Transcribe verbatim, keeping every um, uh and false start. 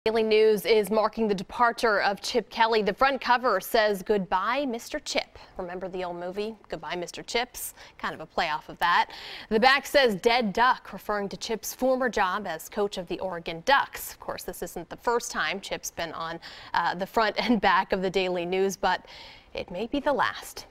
Daily News is marking the departure of Chip Kelly. The front cover says, "Goodbye, Mister Chip." Remember the old movie, Goodbye, Mister Chips? Kind of a play off of that. The back says, "Dead Duck," referring to Chip's former job as coach of the Oregon Ducks. Of course, this isn't the first time Chip's been on uh, the front and back of the Daily News, but it may be the last.